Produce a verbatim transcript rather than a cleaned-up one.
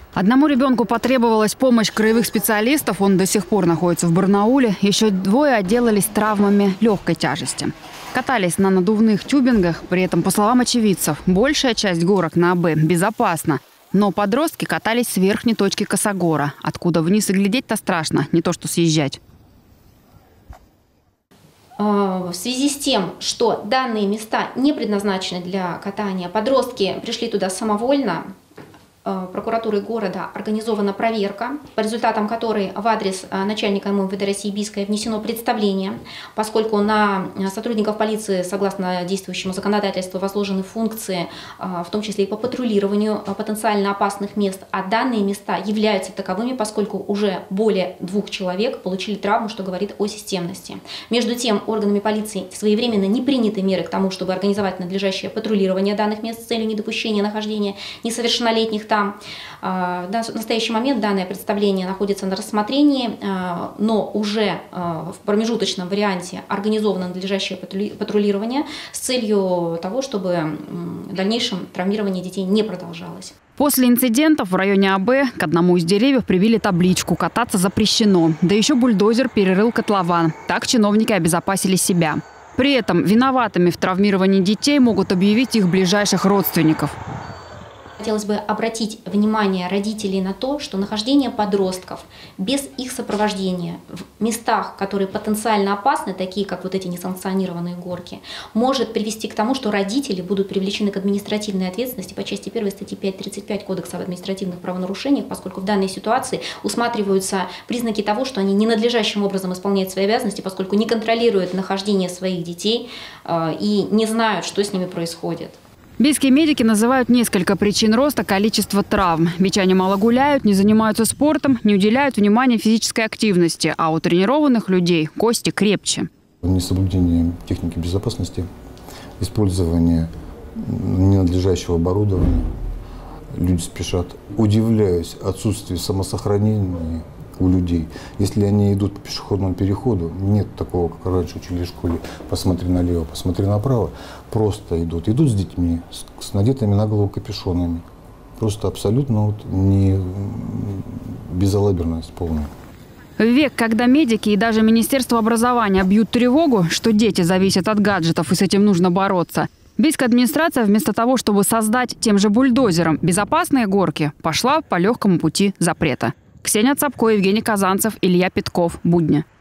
Одному ребенку потребовалась помощь краевых специалистов. Он до сих пор находится в Барнауле. Еще двое отделались травмами легкой тяжести. Катались на надувных тюбингах. При этом, по словам очевидцев, большая часть горок на АБ безопасна. Но подростки катались с верхней точки косогора, откуда вниз и глядеть-то страшно, не то что съезжать. В связи с тем, что данные места не предназначены для катания, подростки пришли туда самовольно, прокуратурой города организована проверка, по результатам которой в адрес начальника МВД России Бийская внесено представление, поскольку на сотрудников полиции, согласно действующему законодательству, возложены функции, в том числе и по патрулированию потенциально опасных мест, а данные места являются таковыми, поскольку уже более двух человек получили травму, что говорит о системности. Между тем, органами полиции своевременно не приняты меры к тому, чтобы организовать надлежащее патрулирование данных мест с целью недопущения нахождения несовершеннолетних там. В настоящий момент данное представление находится на рассмотрении, но уже в промежуточном варианте организовано надлежащее патрулирование с целью того, чтобы в дальнейшем травмирование детей не продолжалось. После инцидентов в районе АБ к одному из деревьев прибили табличку «Кататься запрещено». Да еще бульдозер перерыл котлован. Так чиновники обезопасили себя. При этом виноватыми в травмировании детей могут объявить их ближайших родственников. Хотелось бы обратить внимание родителей на то, что нахождение подростков без их сопровождения в местах, которые потенциально опасны, такие как вот эти несанкционированные горки, может привести к тому, что родители будут привлечены к административной ответственности по части первой статьи пять тридцать пять Кодекса об административных правонарушениях, поскольку в данной ситуации усматриваются признаки того, что они ненадлежащим образом исполняют свои обязанности, поскольку не контролируют нахождение своих детей э, и не знают, что с ними происходит. Бийские медики называют несколько причин роста количества травм. Бичане мало гуляют, не занимаются спортом, не уделяют внимания физической активности, а у тренированных людей кости крепче. Несоблюдение техники безопасности, использование ненадлежащего оборудования. Люди спешат. Удивляюсь отсутствию самосохранения у людей. Если они идут по пешеходному переходу, нет такого, как раньше учили в школе, посмотри налево, посмотри направо, просто идут. Идут с детьми, с, с надетыми на голову капюшонами. Просто абсолютно вот не безалаберность полная. В век, когда медики и даже Министерство образования бьют тревогу, что дети зависят от гаджетов и с этим нужно бороться, бийская администрация вместо того, чтобы создать тем же бульдозером безопасные горки, пошла по легкому пути запрета. Ксения Цапко, Евгений Казанцев, Илья Петков. Будни.